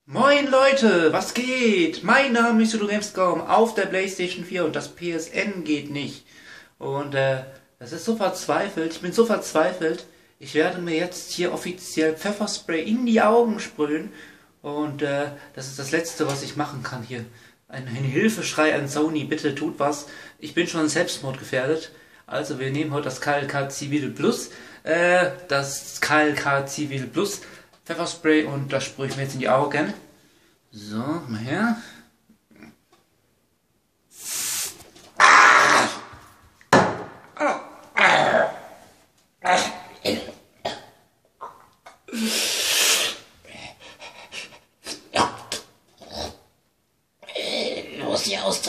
Moin Leute, was geht? Mein Name ist Udo Gamescom auf der PlayStation 4 und das PSN geht nicht. Und das ist so verzweifelt, ich bin so verzweifelt, ich werde mir jetzt hier offiziell Pfefferspray in die Augen sprühen und das ist das Letzte, was ich machen kann hier. Ein Hilfeschrei an Sony, bitte tut was. Ich bin schon selbstmordgefährdet. Also wir nehmen heute das KLK Zivil Plus, Pfefferspray und das sprühe ich mir jetzt in die Augen. So, mal her.